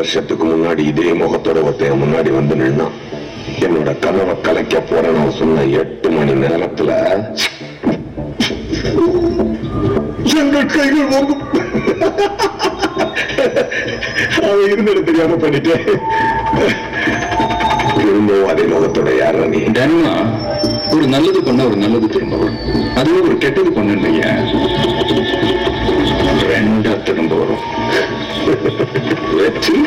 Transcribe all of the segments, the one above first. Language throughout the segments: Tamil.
வருஷத்துக்கு முன்னாடி இதே முகத்தோட ஒருத்தைய முன்னாடி வந்து நின்னா என்னோட கனவை கலைக்க போறேன் நான் சொன்ன 8 மணி நேரத்துல எங்கள் கைகள் வாங்கும் அவன் இருந்தது தெரியாம பண்ணிட்டேன். திரும்பவும் அதே முகத்தோட யாரா நீ? தர்மா ஒரு நல்லது பண்ண ஒரு நல்லது திரும்ப வரும், அதுவே ஒரு கெட்டது பண்ண இல்லையா ரெண்டா திரும்ப வரும். வெற்றி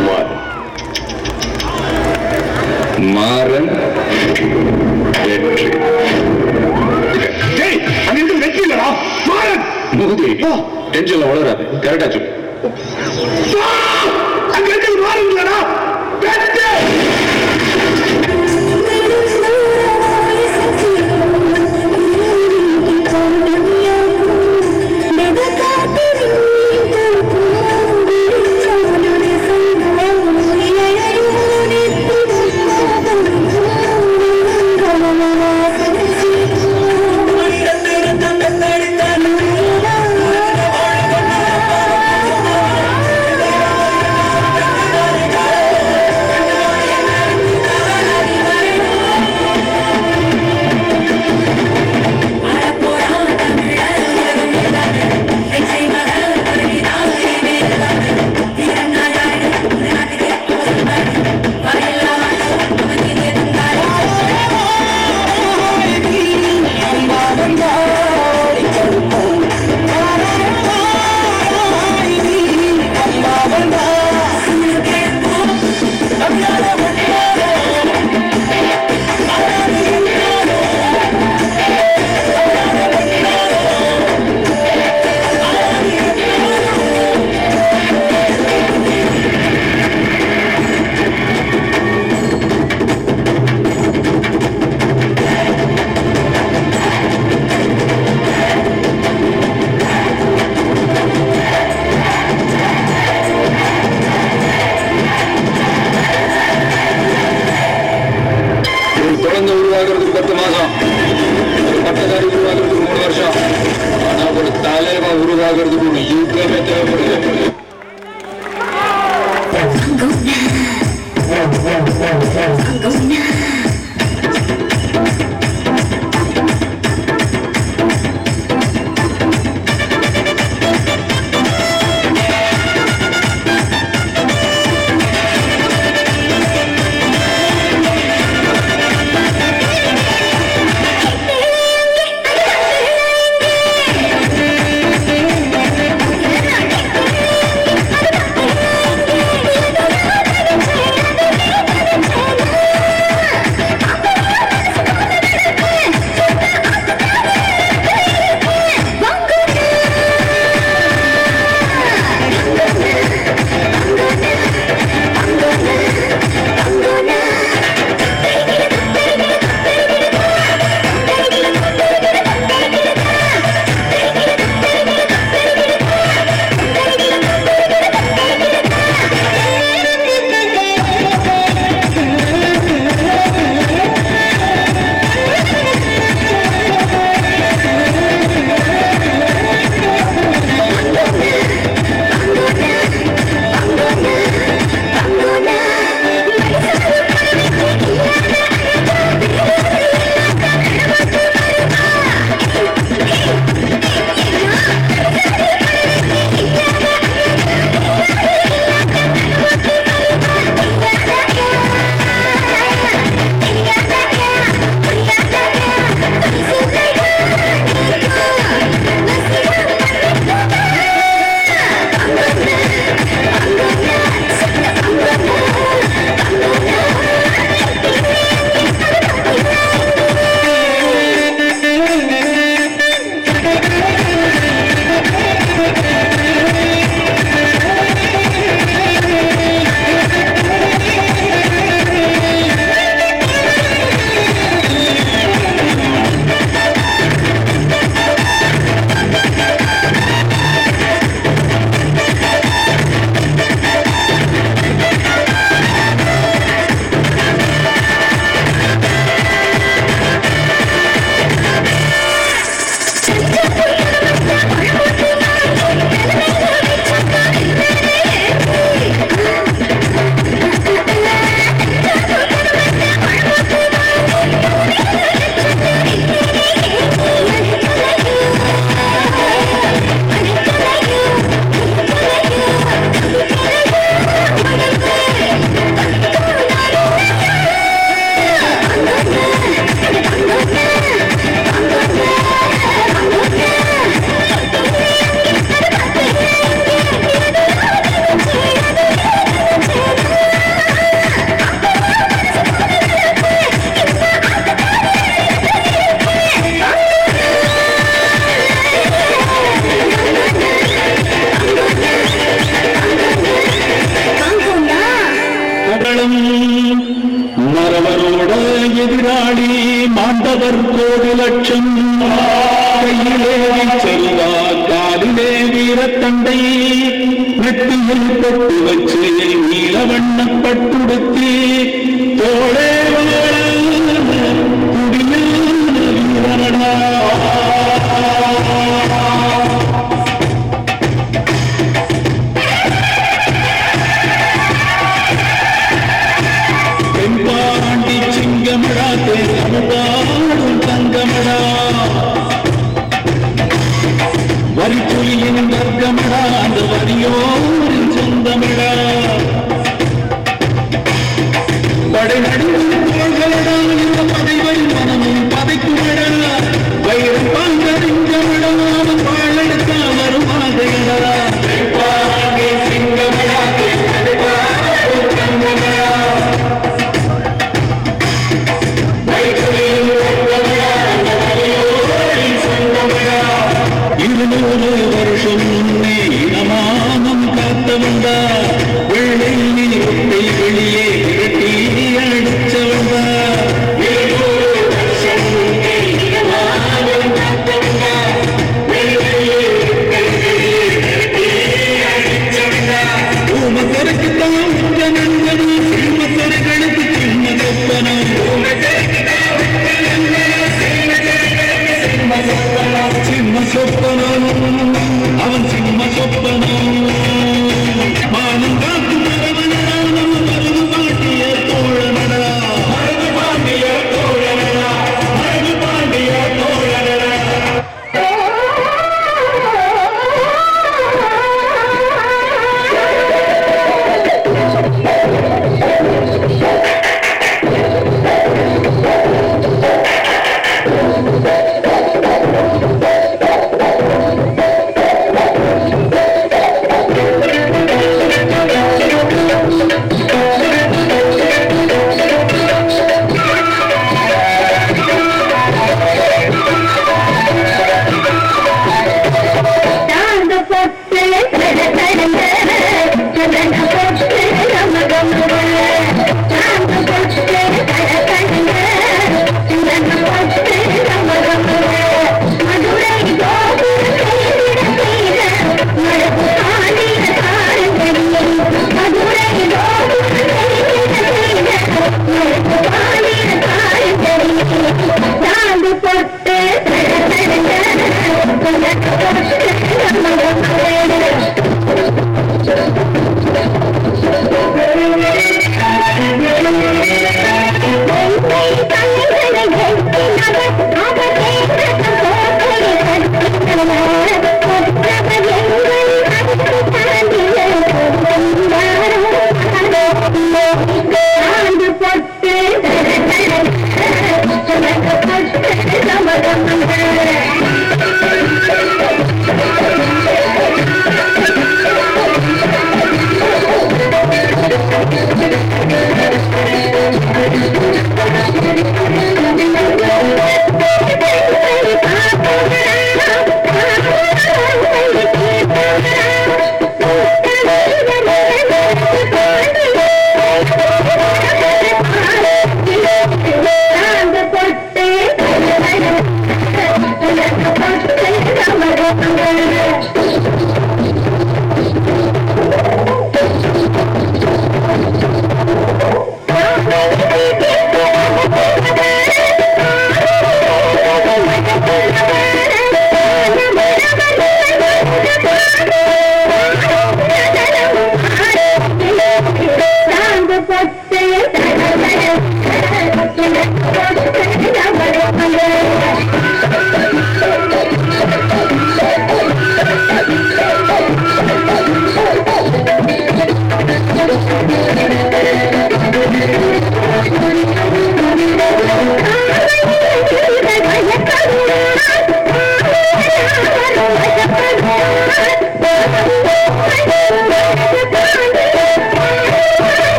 மாறன் வெற்றி. அங்கிருந்து வெற்றி இல்லடா மாறன். முகுதி டென்ஷன்ல வளராது, கரெக்டா சொல்லு. அங்கிருந்து மாறன் இல்லடா வெற்றி. உருவாகிறதுக்கு 10 மாசம், ஒரு பட்டதாரி உருவாகிறதுக்கு 3 வருஷம், ஆனா ஒரு தலைவன் உருவாகிறதுக்கு ஒரு யுகமே தேவைப்படுது. களம். மரவரோட எதிராளி மாண்டவர் கோடி லட்சம். கையிலே செல்வா காலிலே வீரத்தண்டை. நெட்டியில் பொட்டு வச்சு நீல வண்ணப்பட்டுடுத்தி தோளே குடியில் வீரனடா. தென்பாண்டி சிங்கமடா தேசமுடாடும் தங்கமடா. வரிப்புலியின் வர்க்கமடா அந்த வரியோரின் சொந்தமடா. படை நடுவில் தோள்களடா இந்த படைவை மனமும் பதைக்குமடா. வைரம் பாங்கறிஞ்சமடா அவன் வாழெடுத்த வருமாதையடா. சிங்கமடா இருநூறு வருஷம் முன்னே இனமானம் காத்தவந்தா. வெள்ளை நீரை வெளியே விரட்டி அடிச்சவந்தா. ஊமசருக்குத்தான் நண்பனு சிம்மசர்களுக்கு சிம்ம சொப்பனம். சிம்ம சொப்பனம் அவன் சிம்ம சொப்பனம். மானம் காக்கும் மரவனடானம் மருது பாண்டிய தோழனடா. மருது பாண்டிய தோழனடா. மருது பாண்டிய தோழனடா.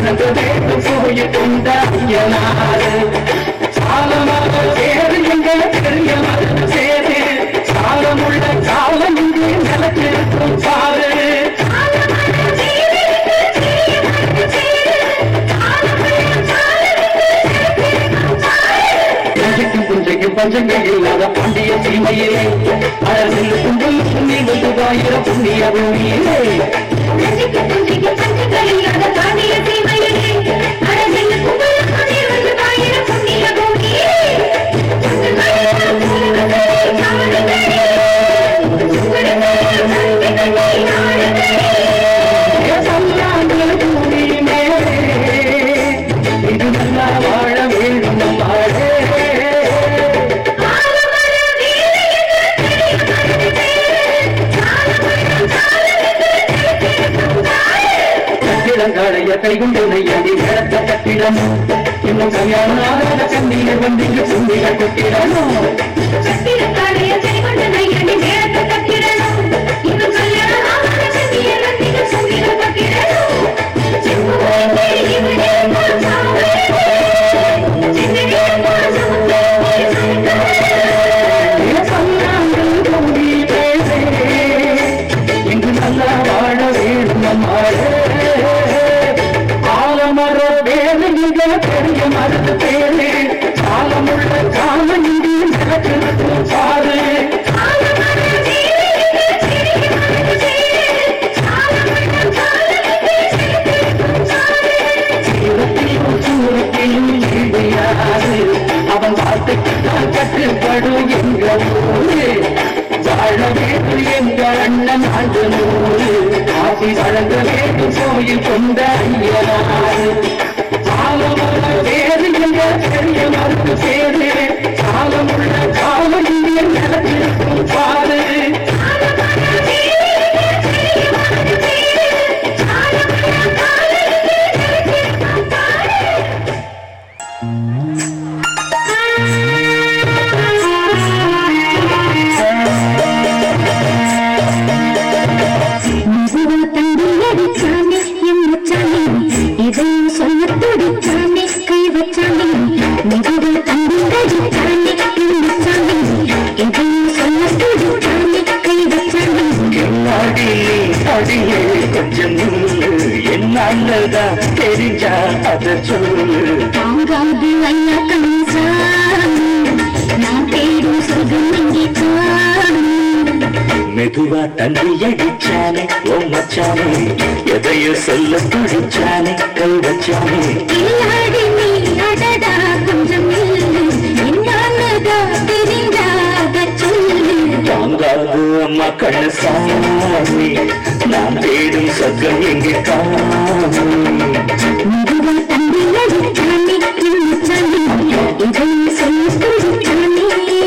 மறந்து வேண்டும் போய் கொண்டாயனாரு சாலமாக சேரு எங்க பெரிய மருந்து சேரு சாலமுள்ள காலம் இங்கே நிலத்திருக்கும் பாரு பஞ்சங்கள் இல்லாத பாண்டிய சீமையிலே அழகில் கும்பல் புண்ணி வந்து புண்ணிய பூமியிலே பஞ்சங்கள் இல்லாத பாண்டிய சீமையிலே அழகில் கும்பல் புண்ணி வந்து புண்ணிய பூமியிலே இது நல்லா வாழ வேண்டும் வாழே கட்டிடங்காடைய கைகுண்டனை அடி நடத்த கட்டிடமோ இன்னும் கல்யாண கண்ணீர் வண்டிக்கு புண்ணிகள் கொட்டிடமோ கட்டிடங்காடைய கைகுண்டனை அடி நடத்த கட்டிடமோ இன்னும் கல்யாண கண்ணீர் வண்டிக்கு புண்ணிகள் கொட்டிடமோ இங்கு நல்லா வாழ வேண்டும் ஆலமர வேலை பெரிய மருந்து பேரு காலமுள்ள காலம் இங்கே நிலத்திருக்கும் பாரு சூரத்தையும் ஈடையாது அவன் வார்த்தைக்கு தான் கட்டுப்படும் எங்க ஊரு வாழ வேண்டும் எங்க அண்ணன் ஆண்டு நூறு ஆசி வழங்க வேண்டும் கோயில் கொண்ட ஐயனாரு காலமுள்ள வேறு எங்க பெரிய மருந்து சேரு காலமுள்ள காலம் இங்கே நிலத்திருக்கும் பாரு என்னதான் தெரிஞ்சா அத சொல்லு தாங்காது ஐயா கணிசா நான் தேடும் சொர்க்கம் எங்கே மெதுவா தண்ணி அடிச்சானே ஓ மச்சானே எதையோ சொல்ல துடிச்சானே கை வச்சானே இல்லாடி நீ அடடா கொஞ்சம் என்னதா தெரிஞ்சாத சொல்லு தாங்காது அம்மா கண்ணு சாமி நான் தேடும் சொர்க்கம் எங்கே காமி மெதுவா தண்ணி அடிச்சானே மச்சானே எதையோ சொல்ல துடிச்சானே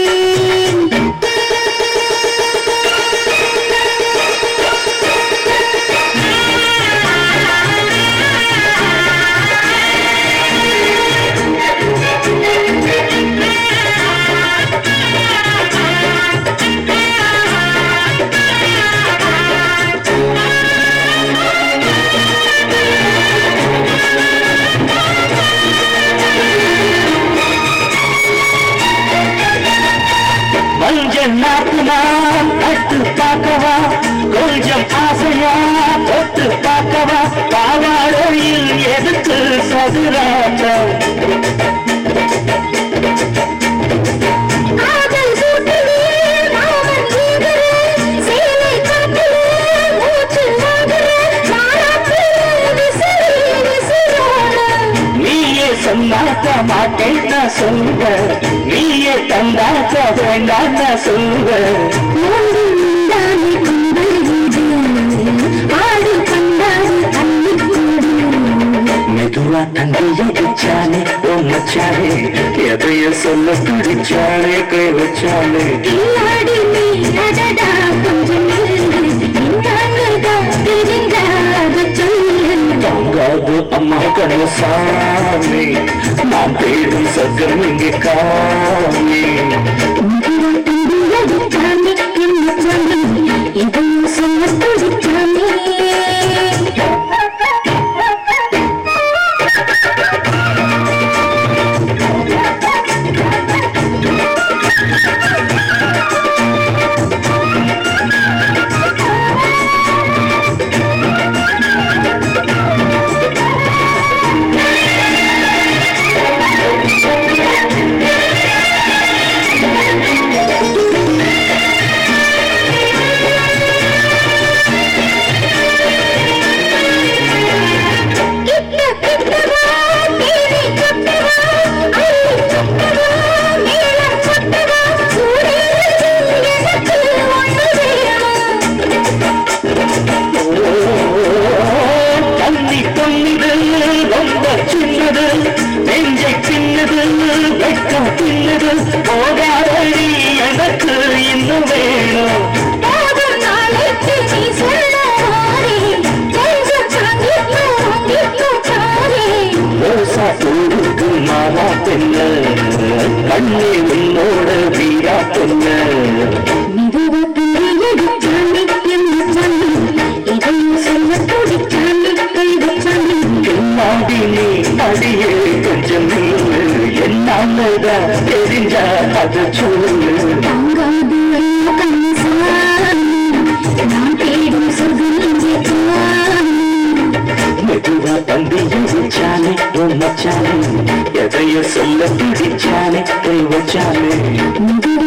நான் கட்டு பார்க்கவா கொஞ்சம் ஆசையா தொட்டு பார்க்கவா பாவாடையில் எதுக்கு சதுராட்டம் சொன்னாக்க மாட்டேன் சொல்லுவ நீயே தந்தாக்க வேண்டாம் சொல்லுவ மெதுவா தந்தை அடிச்சானே ஓ மச்சானே எதைய சொல்ல துடிச்சானே கை வச்சானே தாங்காது அம்மா கணசாமி நான் தேடும் சர்க்கம் இங்கே காமி ரொம்ப சின்னது நெஞ்சை பின்னது வெட்கம் பின்னது போகாதடி எனக்கு இன்னும் வேணும் போதும் நாளைக்கு நீ சொல்ல மாறே கொஞ்சம் சாங்கிட்டு ரோசா பூவுக்கு மாமா பெண்ண கண்ணே உன்னோட வீரா பெண்ண அடியே கொஞ்சம் என்னாலதான் தெரிஞ்சா அது சொல்லு மெதுவா தந்தியை வச்சாலே மச்சாலே எதைய சொல்ல பிடிச்சாலே கை வச்சாலே